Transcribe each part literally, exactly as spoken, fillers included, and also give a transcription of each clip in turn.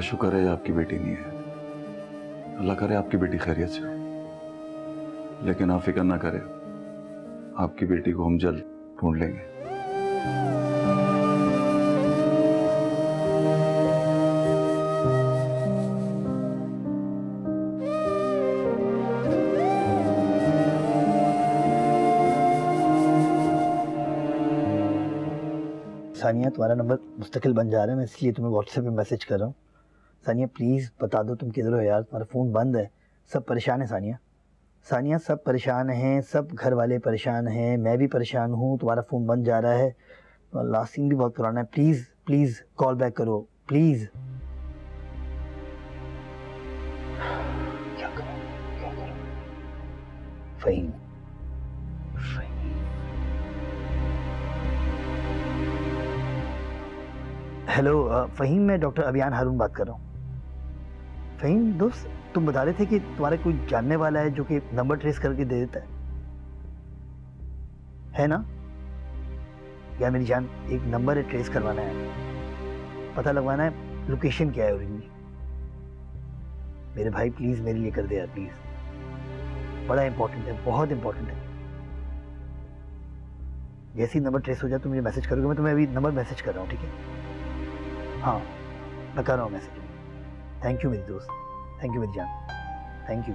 शुक्र है आपकी बेटी नहीं है। अल्लाह करे आपकी बेटी खैरियत से हो, लेकिन आप फिक्र ना करें, आपकी बेटी को हम जल्द ढूंढ लेंगे। सानिया, तुम्हारा नंबर मुस्तकिल बन जा रहा है, मैं इसलिए तुम्हें व्हाट्सएप पे मैसेज कर रहा हूँ। सानिया प्लीज़ बता दो तुम किधर हो यार, तुम्हारा फ़ोन बंद है, सब परेशान है सानिया। सानिया सब परेशान हैं, सब घर वाले परेशान हैं, मैं भी परेशान हूँ, तुम्हारा फ़ोन बंद जा रहा है, लास्ट सीन भी बहुत पुराना है, प्लीज़ प्लीज़ कॉल बैक करो प्लीज़। क्या करूँ क्या करूँ? फ़हीम हेलो फ़हीम, मैं डॉक्टर अबियान हारून बात कर रहा हूँ। फ़हीम दोस्त, तुम बता रहे थे कि तुम्हारे कोई जानने वाला है जो कि नंबर ट्रेस करके दे देता है, है ना? यार मेरी जान, एक नंबर है, ट्रेस करवाना है, पता लगवाना है लोकेशन क्या है ओरिजिनली। मेरे भाई प्लीज़ मेरे लिए कर दे यार प्लीज़, बड़ा इंपॉर्टेंट है, बहुत इंपॉर्टेंट है। जैसे ही नंबर ट्रेस हो जाए तो मुझे मैसेज करोगे, मैं तुम्हें अभी नंबर मैसेज कर रहा हूँ, ठीक है? हाँ मैं कर रहा हूँ मैसेज। थैंक यू मेरी दोस्त, थैंक यू मेरी जान, थैंक यू।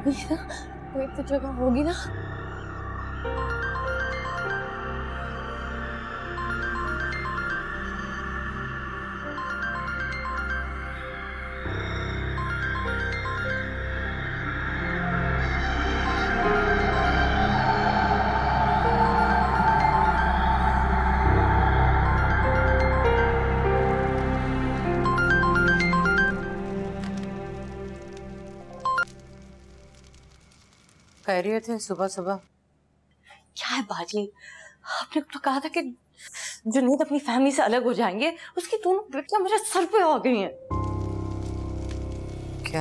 होगी ना, कोई तो जगह होगी ना। खैरियत है सुबह सुबह? क्या है बाजी, आपने तो कहा था कि जुनैद अपनी फैमिली से अलग हो जाएंगे, उसकी दोनों बेटियां मेरे सर पे आ गई हैं। क्या?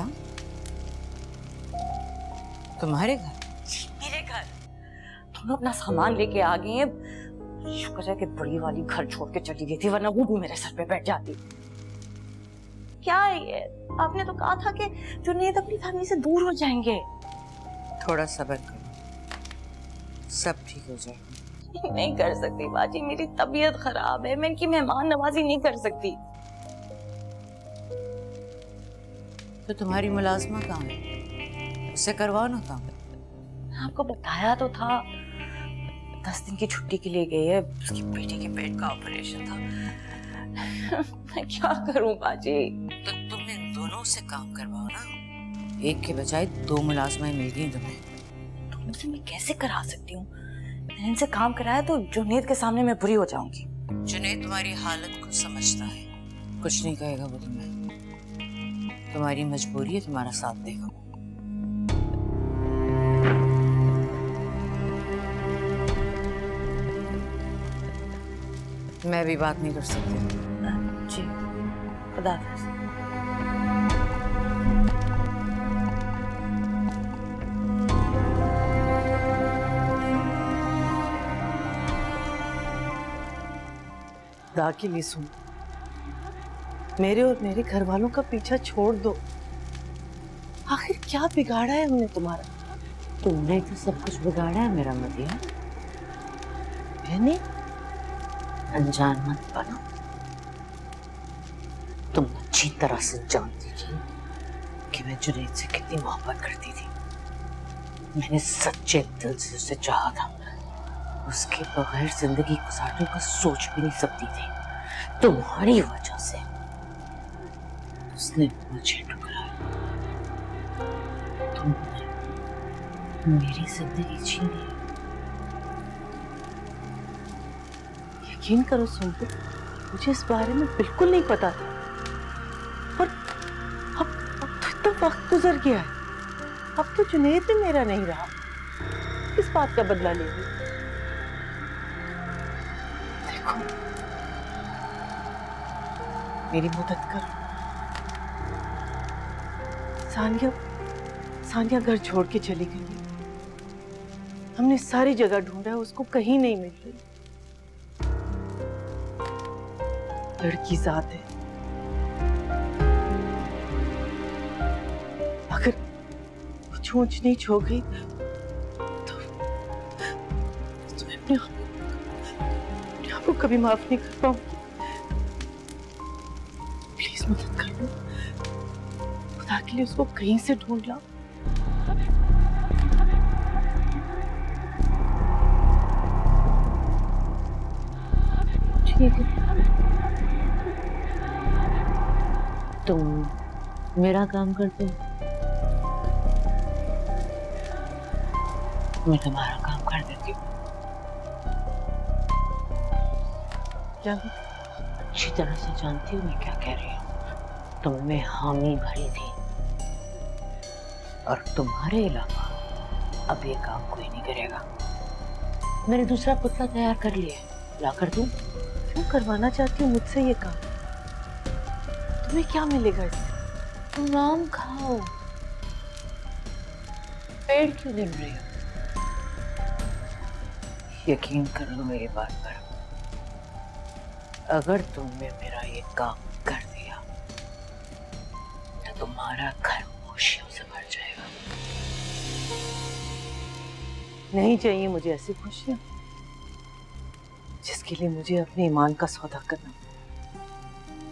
तुम्हारे घर? मेरे घर। दोनों अपना सामान लेके आ गई हैं। शुक्र है कि बड़ी वाली घर छोड़ के चली गई थी, वरना वो भी मेरे सर पे बैठ जाती। क्या है ये? आपने तो कहा था कि जुनैद अपनी फैमिली से दूर हो जाएंगे। थोड़ा सब्र करो, सब ठीक हो जाएगा। नहीं कर सकती बाजी, मेरी तबीयत खराब है, मैं इनकी मेहमान नवाजी नहीं कर सकती। तो तुम्हारी मुलाजमा कहाँ है? उससे करवाओ ना काम। आपको बताया तो था, दस दिन की छुट्टी के लिए गई है, उसकी बेटी के पेट का ऑपरेशन था। मैं क्या करूं बाजी? तो तुम इन दोनों से काम करवाओ ना, एक के बजाय दो मुलाजमाएं मिल गई तुम्हें। दोनों से मैं कैसे करा सकती हूँ? मैंने इनसे काम कराया तो जुनैद के सामने मैं बुरी हो जाऊंगी। जुनैद तुम्हारी हालत को समझता है, कुछ नहीं कहेगा वो तुम्हें। तुम्हारी मजबूरी है, तुम्हारा साथ देगा। मैं भी बात नहीं कर सकती। जी, खुदा हाफिज़। खुदा के लिए सुन, मेरे और मेरे घर वालों का पीछा छोड़ दो। आखिर क्या बिगाड़ा है हमने तुम्हारा? तुमने तो सब कुछ बिगाड़ा है मेरा मदिहा। मैंने? अनजान मत बनो, तुम अच्छी तरह से जानती थी कि मैं जुनैद से कितनी मोहब्बत करती थी। मैंने सच्चे दिल से उसे चाहा था, उसके बगैर जिंदगी गुजारने का सोच भी नहीं सकती थी। तुम्हारी वजह से उसने मुझे ठुकराया। तुमने मेरी जिंदगी छीनी। यकीन करो सुनते, मुझे इस बारे में बिल्कुल नहीं पता था। और अब, अब तो इतना वक्त गुजर गया है, अब तो जुनैद भी मेरा नहीं रहा। किस बात का बदला लेगी? देखो, मेरी मदद करो। सानिया सानिया घर छोड़ के चली गई है। हमने सारी जगह ढूंढा है, उसको कहीं नहीं मिल रही। लड़की जात है, अगर कुछ ऊंच नीच हो गई तो तुम्हें अपने अपने आप को कभी माफ नहीं कर पाऊंगी। प्लीज मदद कर लो, खुदा के लिए उसको कहीं से ढूंढ लाओ। ठीक है, तुम मेरा काम करते हो, मैं तुम्हारा काम कर देती हूँ। क्या? अच्छी तरह से जानती हूँ मैं क्या कह रही हूँ। तुमने हामी भरी थी, और तुम्हारे अलावा अब ये काम कोई नहीं करेगा। मैंने दूसरा पुतला तैयार कर लिया है, ला कर दूं? क्यों करवाना चाहती हूँ मुझसे ये काम? तुम्हें क्या मिलेगा इससे? तुम आम खाओ, पेड़ क्यों गिन रही हो? यकीन कर लो मेरी बात पर, अगर तुमने मेरा ये काम कर दिया तो तुम्हारा घर खुशियों से भर जाएगा। नहीं चाहिए मुझे ऐसी खुशियां जिसके लिए मुझे अपने ईमान का सौदा करना।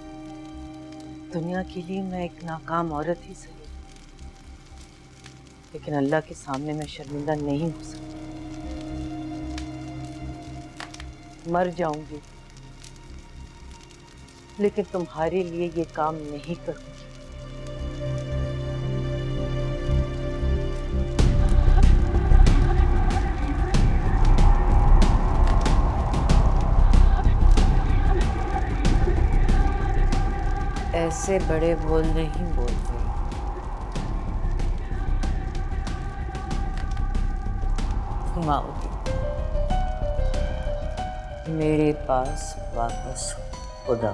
दुनिया के लिए मैं एक नाकाम औरत ही सही, लेकिन अल्लाह के सामने मैं शर्मिंदा नहीं हो सकती। मर जाऊंगी लेकिन तुम्हारे लिए ये काम नहीं करूंगी। ऐसे बड़े बोल नहीं बोलते। घुमाओगी मेरे पास वापस खुदा।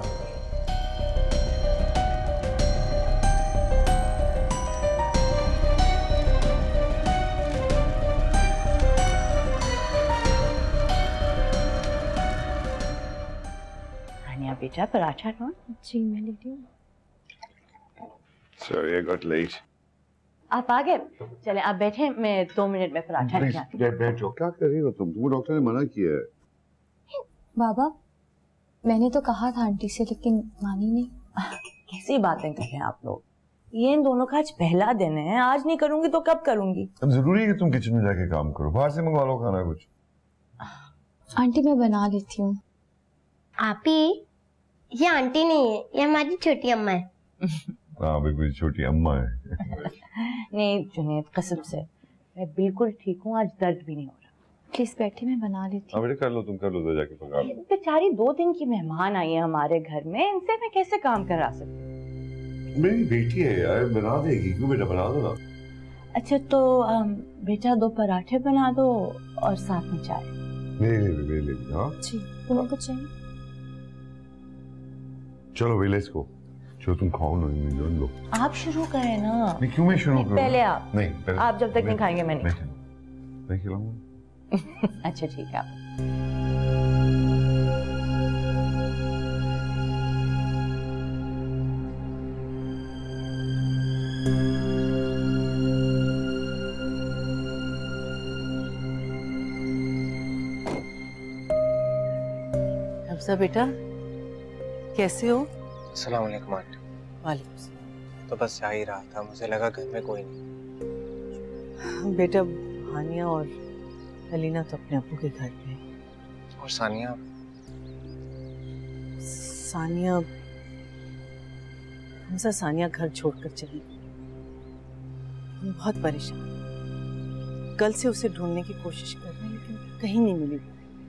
हानिया बेटा पराठा लो। जी मैं लेती हूँ। Sorry, I got late. आप आ गए? चले आप बैठे, मैं दो मिनट में पराठा लेके आती हूँ। बैठो। क्या कर रही हो तुम? तुमको डॉक्टर ने मना किया है। बाबा मैंने तो कहा था आंटी से लेकिन मानी नहीं। कैसी बातें कर रहे हैं आप लोग? ये इन दोनों का आज पहला दिन है, आज नहीं करूंगी तो कब करूंगी? अब जरूरी है कि तुम किचन में जाके काम करो, बाहर से मंगवा लो खाना कुछ। आंटी मैं बना लेती हूँ। आपी ये आंटी नहीं है, ये हमारी छोटी अम्मा है। हाँ बिल्कुल छोटी अम्मा है। नहीं जुनैद कसम से मैं बिल्कुल ठीक हूँ, आज दर्द भी नहीं हो रहा। प्लीज बैठे मैं बना लेती हूँ। बेटे कर लो, तुम कर लो, तो जाके पका लो। बेचारी दो दिन की मेहमान आई है हमारे घर में, इनसे मैं कैसे काम करा सकती हूँ? मेरी बेटी है यार, बना देगी। क्यों बेटा, बना दो ना। अच्छा तो बेटा दो पराठे बना दो और साथ में चाय। ले ले ले ले ले। हाँ जी तुम्हें कुछ चाहिए? चलो भाई लेट्स गो। जो तुम खाओ ना लो। आप शुरू करें ना। नहीं क्यों मैं शुरू करूं? पहले आप। नहीं पहले आप जब तक नहीं खाएंगे मैं नहीं। मैं खिलाऊंगा। अच्छा ठीक है आप। हफ्सा बेटा कैसे हो? अस्सलाम वालेकुम आंटी। वालेकुम सलाम। तो बस जा ही रहा था, मुझे लगा घर में कोई नहीं। बेटा हानिया और अलीना तो अपने अब्बू के घर पे। और सानिया? सानिया हमसा सानिया घर छोड़कर चली गई। हम बहुत परेशान, कल से उसे ढूंढने की कोशिश कर रहे हैं लेकिन कहीं नहीं मिली।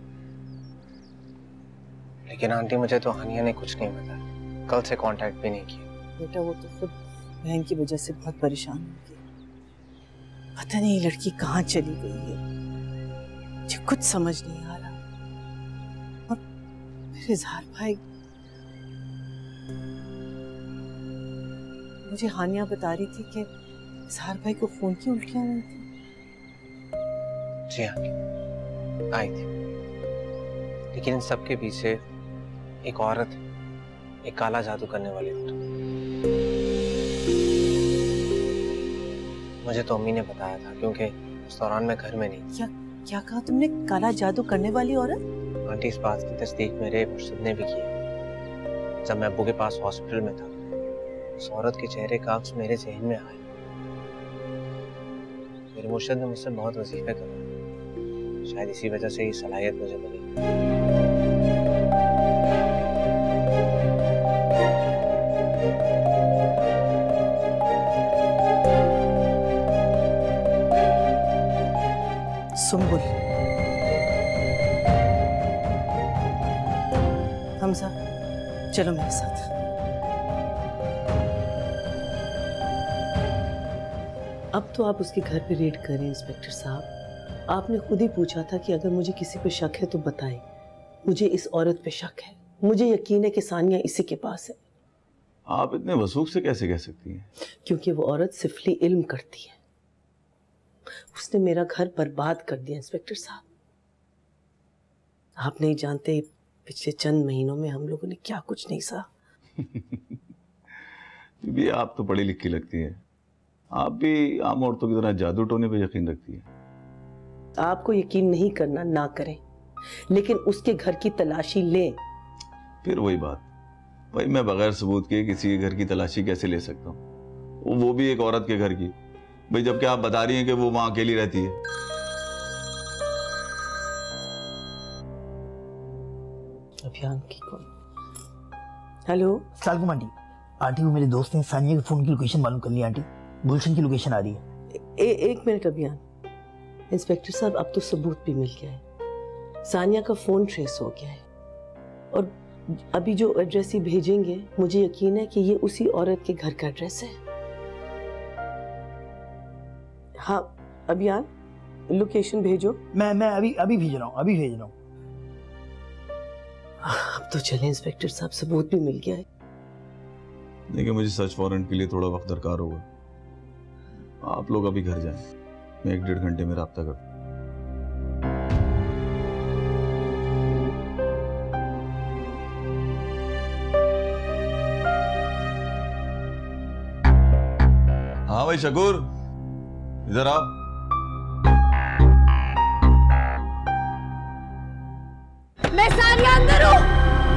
लेकिन आंटी मुझे तो हानिया ने कुछ नहीं बताया, कल से कांटेक्ट भी नहीं किया। बेटा वो तो खुद बहन की वजह से बहुत परेशान हो गई। पता नहीं लड़की कहाँ चली गई है, मुझे कुछ समझ नहीं आ रहा। और मेरे इजहार भाई, मुझे हानिया बता रही थी कि इजहार भाई को खून की उल्टियां हुई थी। जी आंटी आई थी, लेकिन इन सबके पीछे एक औरत, एक काला जादू करने वाली औरत। मुझे तो अम्मी ने बताया था क्योंकि उस दौरान मैं घर में नहीं। क्या क्या कहा तुमने? काला जादू करने वाली औरत? आंटी इस बात की तस्दीक मेरे मुर्शिद ने भी की। जब मैं अब्बू के पास हॉस्पिटल में था, उस औरत के चेहरे का अक्स मेरे ज़हन में आया। मेरे मुर्शिद ने मुझसे बहुत वजीफे करवाए, शायद इसी वजह से ये सलाहियत मुझे मिली। सुम्बुल, हमजा चलो मेरे साथ। अब तो आप उसके घर पे रेड करें इंस्पेक्टर साहब। आपने खुद ही पूछा था कि अगर मुझे किसी पे शक है तो बताएं। मुझे इस औरत पे शक है, मुझे यकीन है कि सानिया इसी के पास है। आप इतने वसूख से कैसे कह सकती हैं? क्योंकि वो औरत सिफली इल्म करती है। उसने मेरा घर बर्बाद कर दिया इंस्पेक्टर साहब। आप नहीं जानते पिछले चंद महीनों में हम लोगों ने क्या कुछ नहीं सहा। भी आप तो पढ़ी लिखी लगती हैं, आप भी आम औरतों की तरह जादू टोने पे यकीन रखती हैं। आपको यकीन नहीं करना ना करें, लेकिन उसके घर की तलाशी लें। फिर वही बात, भाई मैं बगैर सबूत के किसी के घर की तलाशी कैसे ले सकता हूँ, वो भी एक औरत के घर की। भाई जबकि आप बता रही हैं कि वो वहां अकेली रहती है। अभियान की कौन? हेलो सलाम आंटी। आंटी वो मेरे दोस्त ने सानिया के फोन की लोकेशन मालूम कर ली आंटी। गुलशन की लोकेशन आ रही है। ए, एक मिनट अभियान। इंस्पेक्टर साहब अब तो सबूत भी मिल गया है, सानिया का फोन ट्रेस हो गया है और अभी जो एड्रेस ही भेजेंगे मुझे यकीन है कि ये उसी औरत के घर का एड्रेस है। हाँ अभियान लोकेशन भेजो। मैं मैं अभी अभी भेज रहा हूँ अभी भेज रहा हूँ। अब तो चले इंस्पेक्टर साहब, सबूत भी मिल गया है। देखिए मुझे सर्च वारंट के लिए थोड़ा वक्त दरकार होगा, आप लोग अभी घर जाएं, मैं एक डेढ़ घंटे में राब्ता करता हूं। हाँ भाई शकूर, इधर आओ। मैं सानिया अंदर हूँ।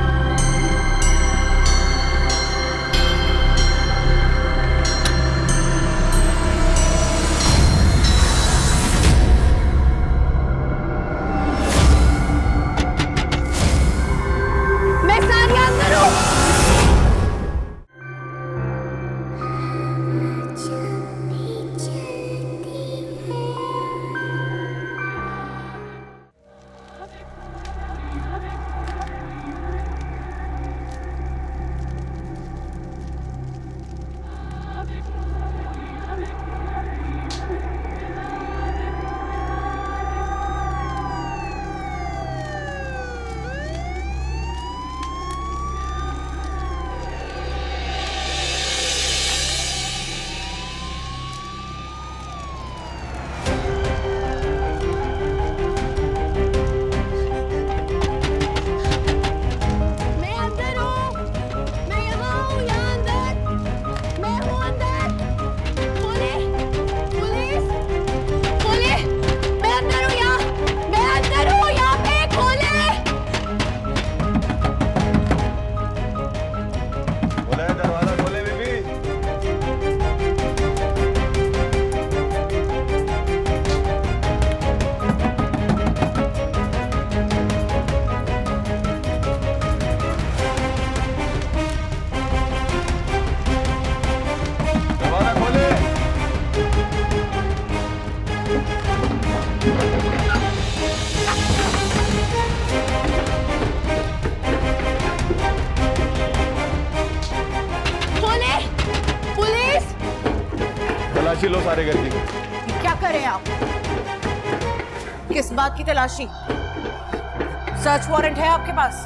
लो सारे घर की। क्या करें आप? किस बात की तलाशी? सर्च वारंट है आपके पास?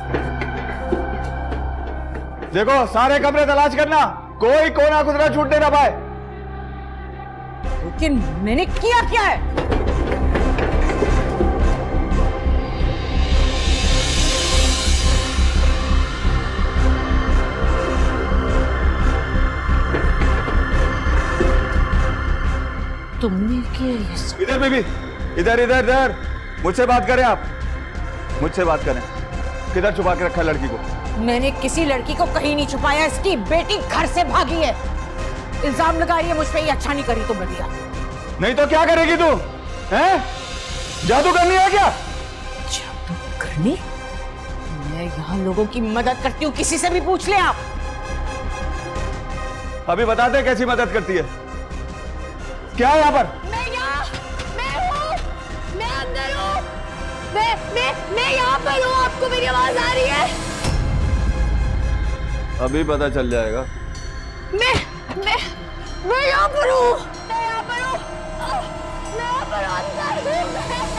देखो सारे कमरे तलाश करना, कोई कोना कुतरा छूटने ना पाए। लेकिन मैंने किया क्या है? तुमने किया ये? इधर बेबी, इधर इधर इधर, मुझसे बात करें आप, मुझसे बात करें। किधर छुपा के रखा लड़की को? मैंने किसी लड़की को कहीं नहीं छुपाया, इसकी बेटी घर से भागी है। इल्जाम लगा रही है मुझ पे, ये अच्छा नहीं करी तुम मदिहा। नहीं तो क्या करेगी तू? हैं? जादू करनी है क्या? जादू करनी? मैं यहाँ लोगों की मदद करती हूँ, किसी से भी पूछ ले आप। अभी बताते कैसी मदद करती है। क्या है यहाँ पर? मैं यहाँ, मैं हूँ, मैं अंदर हूँ, मैं मैं मैं यहाँ पर हूँ। आपको मेरी आवाज आ रही है? अभी पता चल जाएगा। मैं मैं मैं यहाँ पर हूँ, मैं यहाँ पर हूँ, मैं यहाँ पर अंदर हूँ,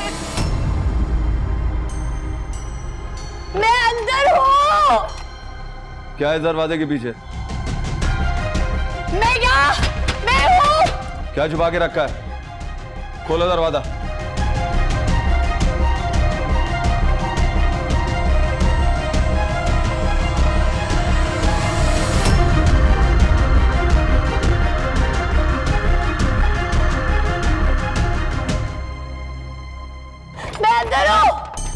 मैं मैं अंदर हूँ। क्या है दरवाजे के पीछे? मैं यहाँ, मैं हूँ। क्या छुपा के रखा है? खोलो दरवाजा। मैं अंदर हूँ।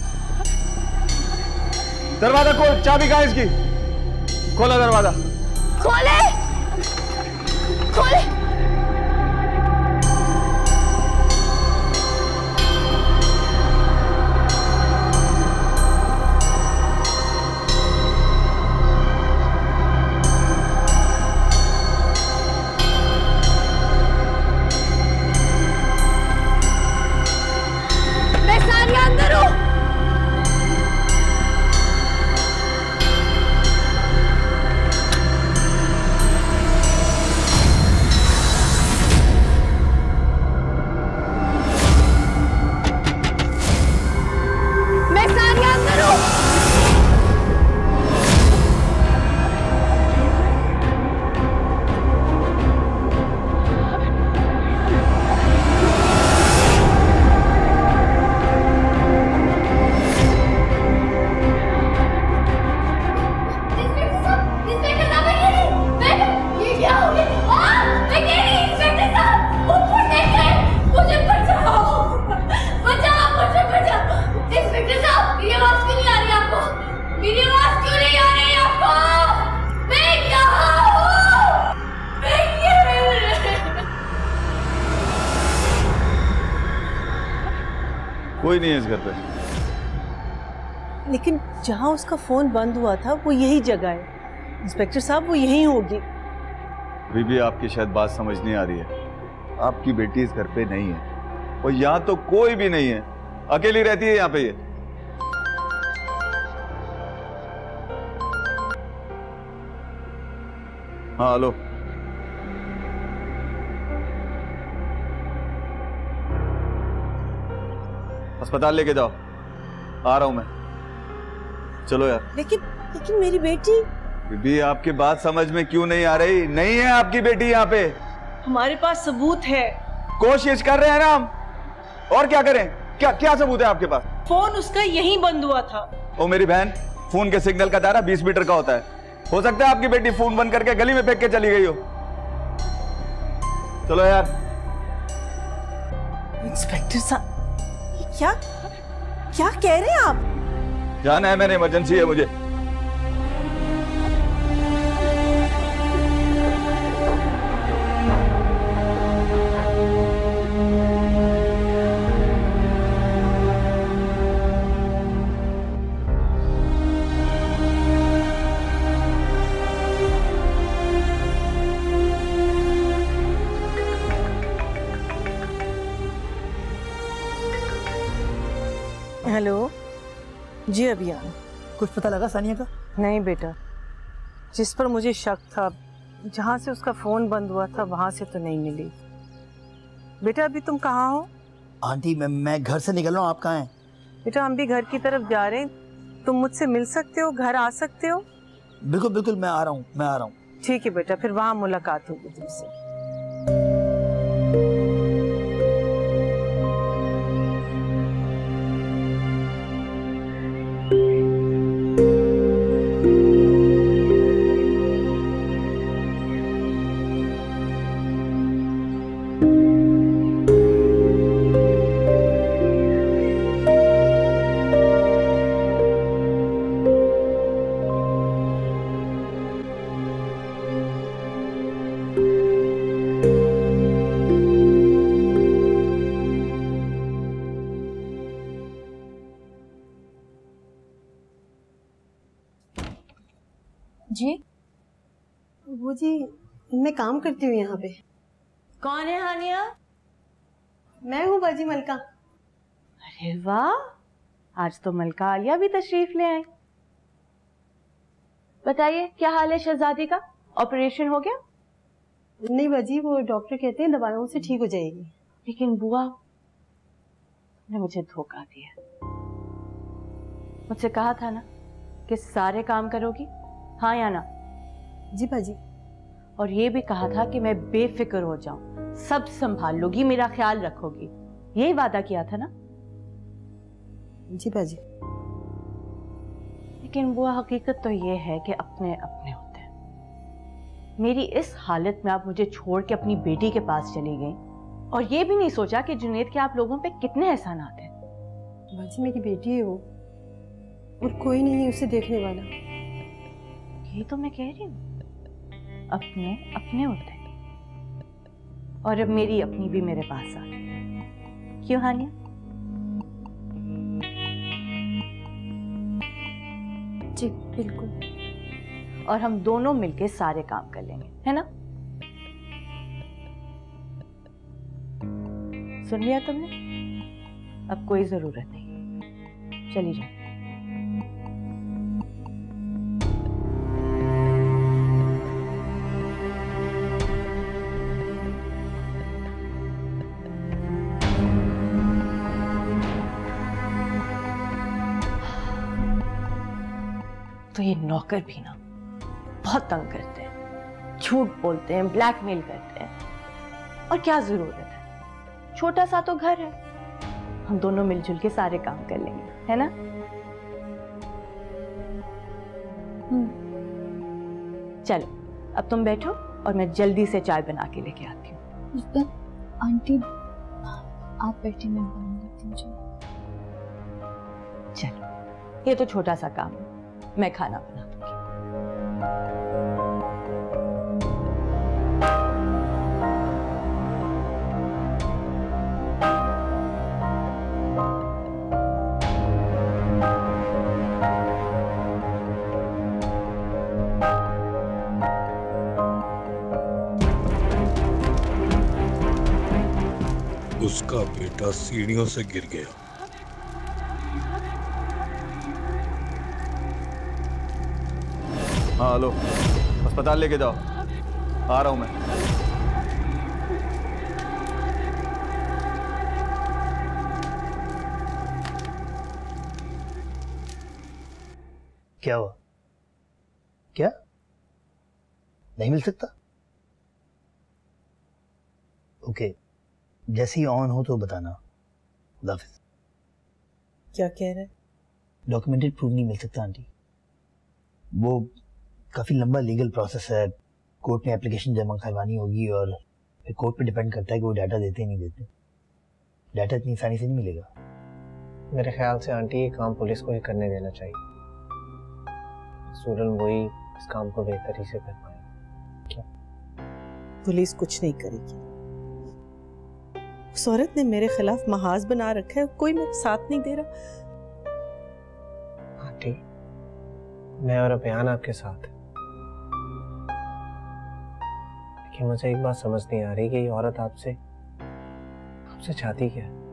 दरवाजा खोल, चाबी कहाँ है इसकी? खोलो दरवाजा। खोले, खोले। कोई नहीं है इस घर पे। लेकिन जहाँ उसका फोन बंद हुआ था वो यही जगह है इंस्पेक्टर साहब, वो यही होगी। अभी भी आपकी शायद बात समझ नहीं आ रही है। आपकी बेटी इस घर पे नहीं है और यहाँ तो कोई भी नहीं है, अकेली रहती है यहाँ पे ये। हाँ हेलो, अस्पताल लेके जाओ, आ रहा हूं मैं। चलो यार। लेकिन लेकिन मेरी बेटी। बीबी आपकी बात समझ में क्यों नहीं आ रही? नहीं है आपकी बेटी यहाँ पे। हमारे पास सबूत है। कोशिश कर रहे हैं ना हम, और क्या करें? क्या क्या सबूत है आपके पास? फोन उसका यहीं बंद हुआ था। ओ मेरी बहन, फोन के सिग्नल का दायरा बीस मीटर का होता है। हो सकता है आपकी बेटी फोन बंद करके गली में फेंक के चली गई हो। चलो यार। इंस्पेक्टर साहब, क्या क्या कह रहे हैं आप? जाना है, मैंने इमरजेंसी है मुझे। हेलो जी अभियान। कुछ पता लगा सानिया का? नहीं बेटा, जिस पर मुझे शक था, जहाँ से उसका फोन बंद हुआ था वहां से तो नहीं मिली। बेटा अभी तुम कहाँ हो? आंटी मैं मैं घर से निकल रहा हूँ, आप कहाँ हैं? बेटा हम भी घर की तरफ जा रहे हैं, तुम मुझसे मिल सकते हो, घर आ सकते हो? बिल्कुल बिल्कुल, मैं आ रहा हूँ, मैं आ रहा हूँ। ठीक है बेटा, फिर वहां मुलाकात होगी तुमसे। जी वो जी, मैं काम करती हूँ यहाँ पे। कौन है हानिया? मैं हूँ बाजी मलका। अरे वाह, आज तो मलका आलिया भी तशरीफ ले आए। बताइए क्या हाल है शहजादी का? ऑपरेशन हो गया? नहीं बाजी, वो डॉक्टर कहते हैं दवाइयों से ठीक हो जाएगी। लेकिन बुआ ने मुझे धोखा दिया। मुझसे कहा था ना कि सारे काम करोगी, हाँ या ना? जी बाजी। और ये भी कहा था कि मैं बेफिक्र हो जाऊं, सब संभाल लोगी, मेरा ख्याल रखोगी। यही वादा किया था ना? जी बाजी। लेकिन बुआ हकीकत तो ये है कि अपने अपने होते हैं। मेरी इस हालत में आप मुझे छोड़ के अपनी बेटी के पास चली गई और ये भी नहीं सोचा कि जुनैद के आप लोगों पे कितने एहसानात हैं। बाजी मेरी बेटी है वो, और कोई नहीं है उसे देखने वाला। ये तो मैं कह रही हूँ, अपने अपने होते हैं। और अब मेरी अपनी भी मेरे पास आ गई। क्यों हानिया? जी बिल्कुल। और हम दोनों मिलके सारे काम कर लेंगे, है ना? सुन लिया तुमने? अब कोई जरूरत नहीं, चली जाओ। तो ये नौकर भी ना बहुत तंग करते हैं, झूठ बोलते हैं, ब्लैकमेल करते हैं। और क्या जरूरत है, छोटा सा तो घर है, हम दोनों मिलजुल के सारे काम कर लेंगे, है ना? चलो अब तुम बैठो और मैं जल्दी से चाय बना के लेके आती हूँ। आंटी आप बैठी, मैं बना देती हूँ। चलो ये तो छोटा सा काम है, मैं खाना बना दूंगी। उसका बेटा सीढ़ियों से गिर गया। हाँ हेलो, अस्पताल लेके जाओ, आ रहा हूं मैं। क्या हुआ? क्या नहीं मिल सकता? ओके, जैसे ही ऑन हो तो बताना। खुदा हाफिज़। क्या कह रहे हैं? डॉक्यूमेंटेड प्रूफ नहीं मिल सकता आंटी, वो काफ़ी लंबा लीगल प्रोसेस है। कोर्ट में एप्लीकेशन जमा करवानी होगी और फिर कोर्ट पे डिपेंड करता है कि वो डाटा देते नहीं देते। डाटा इतनी आसानी से नहीं मिलेगा। मेरे ख्याल से आंटी ये काम पुलिस को ही करने देना चाहिए। सूरन वही इस काम को बेहतरी से कर पाए। क्या? पुलिस कुछ नहीं करेगी। उस औरत ने मेरे खिलाफ महाज बना रखा है, कोई मेरा साथ नहीं दे रहा। आंटी, मैं और अभियान आपके साथ है, लेकिन मुझे एक बात समझ नहीं आ रही कि ये औरत आपसे आपसे चाहती क्या है?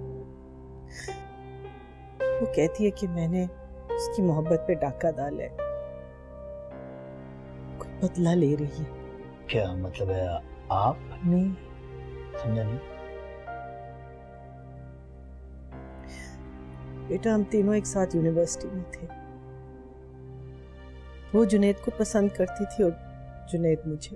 वो कहती है कि मैंने उसकी मोहब्बत पे डाका डाला है, कोई बदला ले रही है। क्या मतलब है? आपने समझा नहीं? बेटा, हम तीनों एक साथ यूनिवर्सिटी में थे। वो जुनैद को पसंद करती थी और जुनैद मुझे।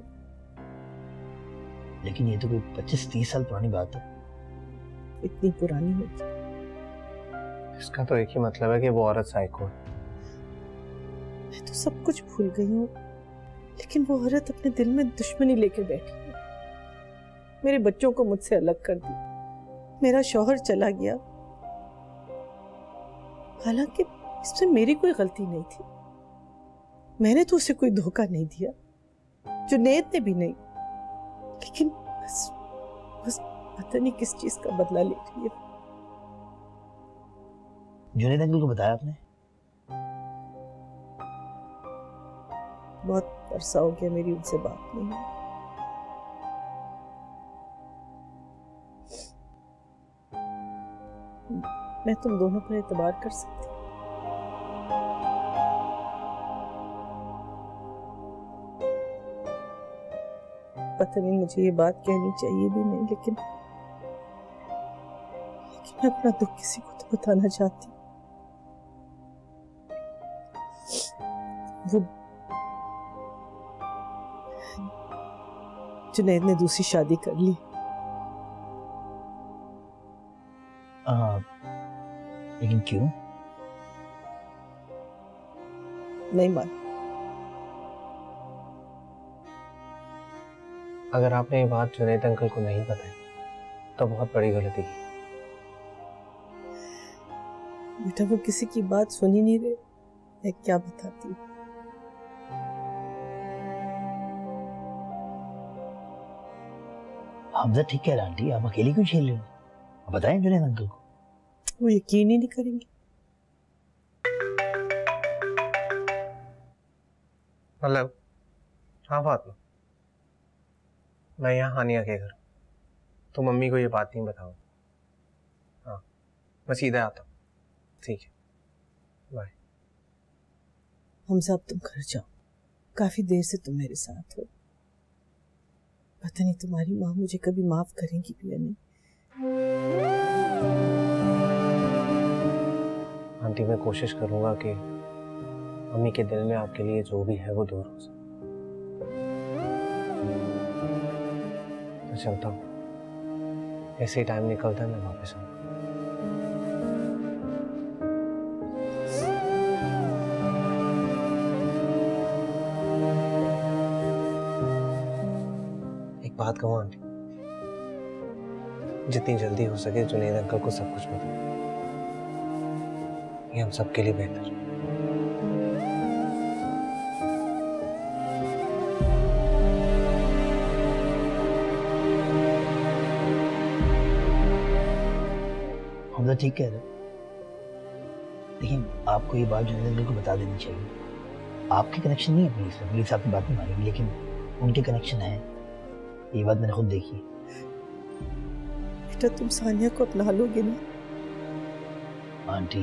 लेकिन ये तो कोई पच्चीस तीस साल पुरानी बात है। इतनी पुरानी होगी? इसका तो एक ही मतलब है कि वो औरत साइको है। मैं तो सब कुछ भूल गई हूँ, लेकिन वो औरत अपने दिल में दुश्मनी लेकर बैठी है। मेरे बच्चों को मुझसे अलग कर दी, मेरा शौहर चला गया, हालांकि इसमें मेरी कोई गलती नहीं थी। मैंने तो उसे कोई धोखा नहीं दिया, जुनैद ने भी नहीं, लेकिन बस बस पता नहीं किस चीज का बदला ले रही है। जुनैद अंकल को बताया आपने? बहुत अरसा हो गया मेरी उनसे बात नहीं हुई। मैं तुम दोनों पर एतबार कर सकती हूँ। पता नहीं मुझे ये बात कहनी चाहिए भी नहीं, लेकिन लेकिन मैं अपना दुख किसी को तो बताना चाहती हूँ। वो जुनैद ने दूसरी शादी कर ली। आ, लेकिन क्यों? नहीं मान। अगर आपने ये बात जुनैद अंकल को नहीं बताई तो बहुत बड़ी गलती की। बेटा, वो किसी की बात सुन ही नहीं रहे, मैं क्या बताती। हमजा ठीक कह रहा आंटी, आप अकेली क्यों झेल रही हैं? आप बताएं जुनैद अंकल को। वो यकीन ही नहीं करेंगे। हेलो, हाँ फातिमा, मैं यहाँ हानिया के घर। तो मम्मी को ये बात नहीं बताऊँ। हाँ, मैं सीधा आता हूँ। ठीक है, बाय। हमजा, अब तुम घर जाओ, काफी देर से तुम मेरे साथ हो। पता नहीं तुम्हारी माँ मुझे कभी माफ करेंगी भी या नहीं। आंटी, मैं कोशिश करूंगा कि मम्मी के दिल में आपके लिए जो भी है वो दूर हो सके। मैं चलता हूँ, ऐसे ही टाइम निकलता है मैं वापस आऊँ। एक बात कहूँ आंटी, जितनी जल्दी हो सके जुनैद अंकल को सब कुछ बताओ, ये हम सबके लिए बेहतर है। हमजा ठीक कह रहे, लेकिन आपको ये बात जुनैद अंकल को बता देनी चाहिए। आपके कनेक्शन नहीं है पुलिस से, पुलिस आपकी बात नहीं मानेगी, लेकिन उनके कनेक्शन है, ये बात मैंने खुद देखी। बेटा तुम सानिया को अपना लोगे ना? आंटी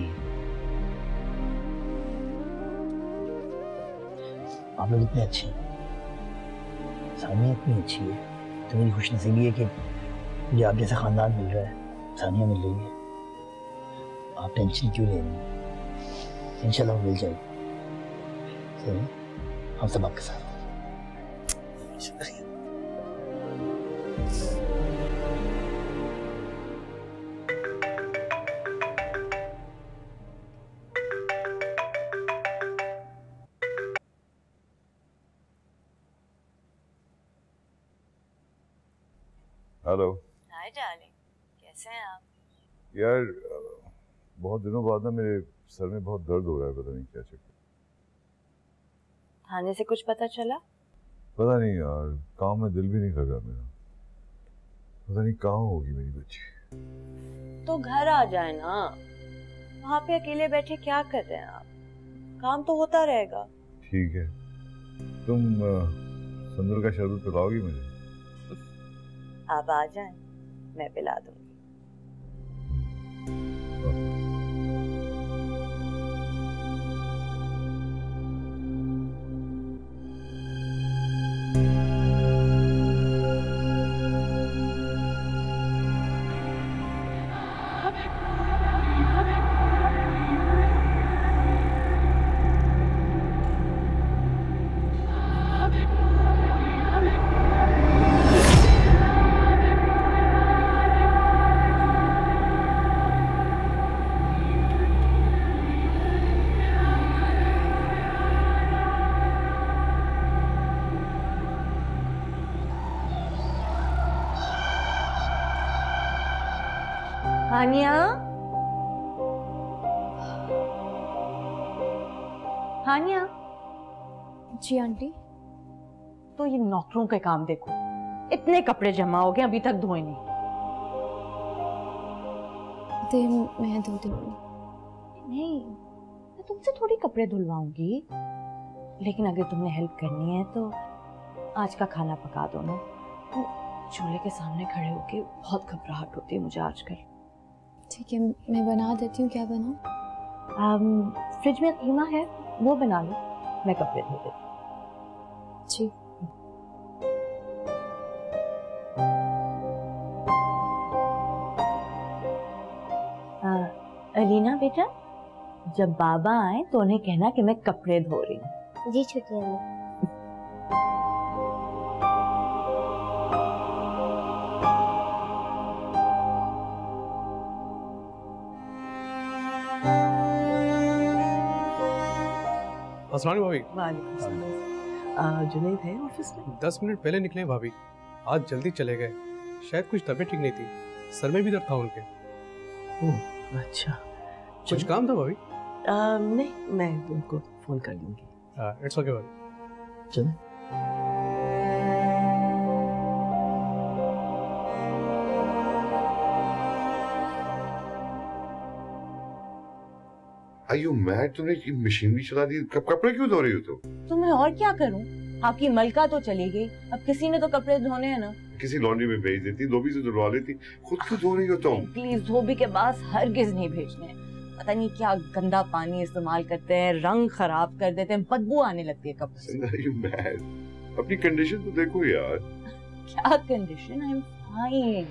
आप लोग इतने अच्छे हैं, सानिया इतनी अच्छी है, तो मेरी खुशनसीबी है कि मुझे आप जैसा खानदान मिल रहा है, सानिया मिल रही है। आप टेंशन क्यों ले रही हैं? इंशाल्लाह वो मिल जाएगी। सही, हम सब आपके साथ हैं। शुक्रिया। हेलो। हाय डार्लिंग, कैसे हैं आप? यार बहुत दिनों बाद ना मेरे सर में बहुत दर्द हो रहा है, पता नहीं क्या चक्कर। थाने से कुछ पता चला? पता नहीं यार, काम में दिल भी नहीं लगा मेरा, पता नहीं कहाँ होगी मेरी बच्ची। तो घर आ जाए ना, वहाँ पे अकेले बैठे क्या कर रहे हैं आप? काम तो होता रहेगा। ठीक है, तुम संदल का शरबत पिलाओगी मुझे? आप आ जाएं, मैं पिला दूंगी। हानिया, हानिया। जी आंटी। तो ये नौकरों के काम देखो, इतने कपड़े जमा हो गए अभी तक धोए नहीं। दे मैं धो दूंगी। नहीं, मैं तुमसे थोड़ी कपड़े धुलवाऊंगी, लेकिन अगर तुमने हेल्प करनी है तो आज का खाना पका दो ना। तो चूल्हे के सामने खड़े होके बहुत घबराहट होती है मुझे आजकल। ठीक है, मैं बना देती हूँ। क्या बनाऊँ? फ्रिज में कीमा है, वो बना लो, मैं कपड़े धो देती हूँ। जी। अलीना बेटा, जब बाबा आए तो उन्हें कहना कि मैं कपड़े धो रही हूँ। जी छुट्टियां में। अस्सलाम भाभी। वालेकुम सलाम। जुनैद है ऑफिस में? दस मिनट पहले निकले भाभी, आज जल्दी चले गए, शायद कुछ तबीयत ठीक नहीं थी, सर में भी दर्द था उनके। ओह अच्छा, कुछ काम था भाभी? आ, नहीं, मैं उनको फोन कर लूंगी। इट्स ओके भाभी। चलो। आयु मैड, तुमने ये मशीन भी चला दी, कब कपड़े क्यों धो रही हो तुम? तो मैं और क्या करूं? आपकी मलका तो चली गई, अब किसी ने तो कपड़े धोने हैं ना। किसी लॉन्ड्री में भेज देती, धोबी से धुलवा लेती, खुद क्यों धो रही हो तुम? प्लीज, धोबी के पास हरगिज नहीं भेजने हैं। पता नहीं क्या गंदा पानी इस्तेमाल करते हैं, रंग खराब कर देते हैं, बदबू आने लगती है कपड़े से। आयु मैड, अपनी कंडीशन तो देखो यार। क्या condition? I am fine.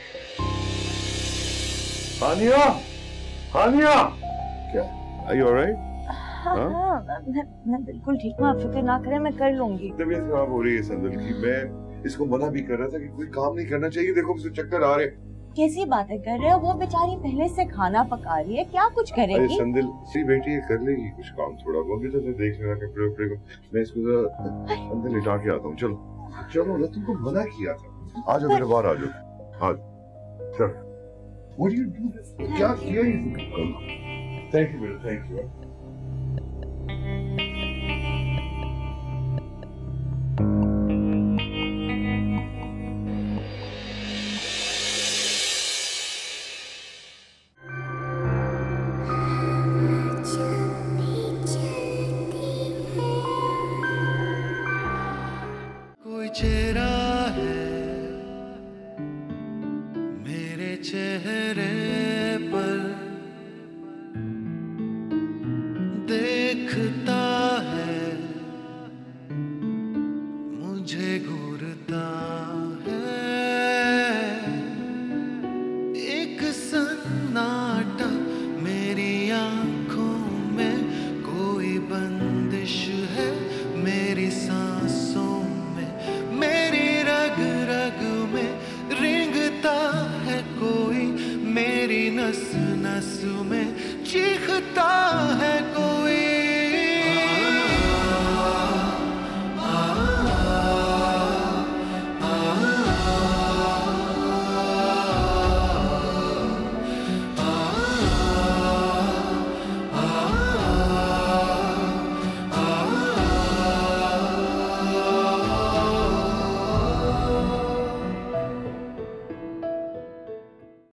Haniya, Haniya, क्या? Are you alright? हाँ, हाँ, मैं, मैं बिल्कुल ठीक हूँ, आप फिक्र ना करें, मैं कर लूंगी। तबीयत खराब हो रही है संदल की, मैं इसको मना भी कर रहा था कि कोई काम नहीं करना चाहिए, देखो मुझे चक्कर आ रहे। कैसी बातें कर रहे हो? वो बेचारी पहले से खाना पका रही है, क्या कुछ करेगी? अरे संदल, सी बेटी ये कर लेगी कुछ काम, थोड़ा बहुत भी तो देख लेना कपड़े उपड़े को। मैं इसको जरा अंदर लिटा के आता हूँ। चलो चलो ना, तुमको मना किया था। आ जाओ मेरे बाहर, आ जाओ, आ जाओ। चल, What do you do this? क्या किया ये? Thank you, बेटा, thank you. कोई चेहरा है मेरे देखता